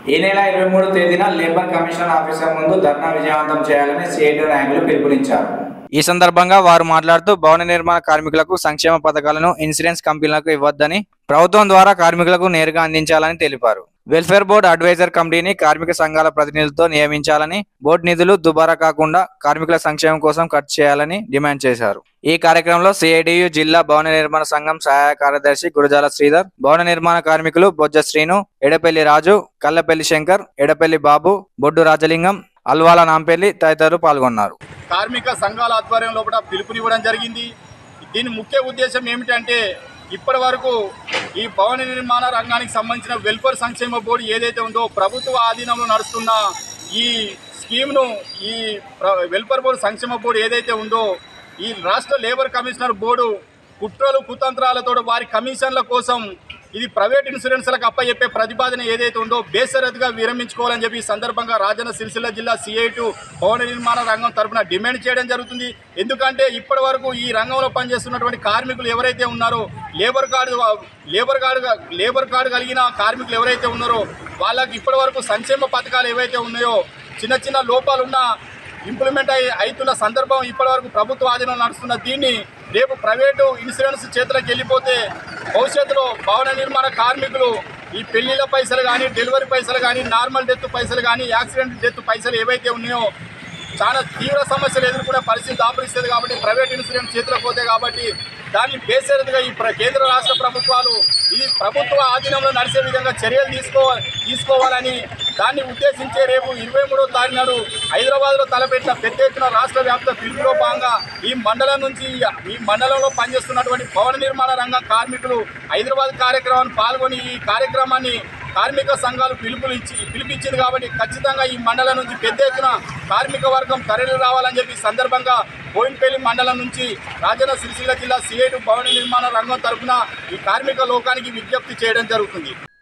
ఈ నెల 23వ తేదీన లేబర్ కమిషన్ ఆఫీసర్ ముందు ధర్నా విజయవంతం చేయాలని సిఐటి నాయకులు పిలుపునిచ్చారు. ఈ సందర్భంగా వారు మాట్లాడుతూ భవన నిర్మాణ కార్మికులకు సంక్షేమ పథకాలను ఇన్సూరెన్స్ కంపెనీలకు ఇవ్వొద్దని, ప్రభుత్వం ద్వారా కార్మికులకు నేరుగా అందించాలని తెలిపారు. వెల్ఫేర్ బోర్డు అడ్వైజర్ కమిటీని కార్మిక సంఘాల ప్రతినిధులతో నియమించాలని, బోర్డు నిధులు దుబారా కాకుండా కార్మికుల సంక్షేమం కోసం ఖర్చు చేయాలని డిమాండ్ చేశారు. ఈ కార్యక్రమంలో సిఐటియు జిల్లా భవన నిర్మాణ సంఘం సహాయ కార్యదర్శి గురజాల శ్రీధర్, భవన నిర్మాణ కార్మికులు బొజ్జ శ్రీను, ఎడపల్లి రాజు, కల్లపల్లి శంకర్, ఎడపల్లి బాబు, బొడ్డు రాజలింగం, అల్వాల నాంపల్లి తదితరులు పాల్గొన్నారు. కార్మిక సంఘాల ఆధ్వర్యంలో కూడా పిలుపునివ్వడం జరిగింది. దీని ముఖ్య ఉద్దేశం ఏమిటంటే, ఇప్పటి వరకు ఈ భవన నిర్మాణ రంగానికి సంబంధించిన వెల్ఫేర్ సంక్షేమ బోర్డు ఏదైతే ఉందో, ప్రభుత్వ ఆధీనంలో నడుస్తున్న ఈ స్కీమ్ను, ఈ వెల్ఫేర్ బోర్డు సంక్షేమ బోర్డు ఏదైతే ఉందో, ఈ రాష్ట్ర లేబర్ కమిషనర్ బోర్డు కుట్రలు కుతంత్రాలతో వారి కమిషన్ల కోసం ఇది ప్రైవేట్ ఇన్సూరెన్స్లకు అప్పచెప్పే ప్రతిపాదన ఏదైతే ఉందో బేసరతుగా విరమించుకోవాలని చెప్పి ఈ సందర్భంగా రాజన్న సిరిసిల్ల జిల్లా సిఐటి భవన నిర్మాణ రంగం తరఫున డిమాండ్ చేయడం జరుగుతుంది. ఎందుకంటే ఇప్పటి వరకు ఈ రంగంలో పనిచేస్తున్నటువంటి కార్మికులు ఎవరైతే ఉన్నారో, లేబర్ కార్డు కలిగిన కార్మికులు ఎవరైతే ఉన్నారో వాళ్ళకి ఇప్పటి వరకు సంక్షేమ పథకాలు ఏవైతే ఉన్నాయో చిన్న చిన్న లోపాలున్న ఇంప్లిమెంట్ అవుతున్న సందర్భం ఇప్పటివరకు ప్రభుత్వ ఆధీనంలో నడుస్తున్న దీన్ని రేపు ప్రైవేటు ఇన్సూరెన్స్ చేతులకు వెళ్ళిపోతే భవిష్యత్తులో భవన నిర్మాణ కార్మికులు ఈ పెళ్లిళ్ళ పైసలు కానీ, డెలివరీ పైసలు కానీ, నార్మల్ డెత్ పైసలు కానీ, యాక్సిడెంట్ డెత్ పైసలు ఏవైతే ఉన్నాయో చాలా తీవ్ర సమస్యలు ఎదుర్కొనే పరిస్థితి దాపురిస్తుంది. కాబట్టి ప్రైవేట్ ఇన్సూరెన్స్ చేతులకు పోతాయి. కాబట్టి దాన్ని బేసరతుగా ఈ కేంద్ర రాష్ట్ర ప్రభుత్వాలు ఇది ప్రభుత్వ ఆధీనంలో నడిచే విధంగా చర్యలు తీసుకోవాలని దాన్ని ఉద్దేశించే రేపు 23వ తారీఖు నాడు హైదరాబాద్లో తలపెట్టిన పెద్ద ఎత్తున రాష్ట్ర వ్యాప్త పిలుపులో భాగంగా ఈ మండలంలో పనిచేస్తున్నటువంటి భవన నిర్మాణ రంగం కార్మికులు హైదరాబాద్ కార్యక్రమాన్ని పాల్గొని ఈ కార్యక్రమాన్ని కార్మిక సంఘాలు పిలిపించింది. కాబట్టి ఖచ్చితంగా ఈ మండలం నుంచి పెద్ద ఎత్తున కార్మిక వర్గం తరలి రావాలని చెప్పి సందర్భంగా బోయిన్పల్లి మండలం నుంచి రాజన్న సిరిసిల్ల జిల్లా సిఐటి భవన నిర్మాణ రంగం తరఫున ఈ కార్మిక లోకానికి విజ్ఞప్తి చేయడం జరుగుతుంది.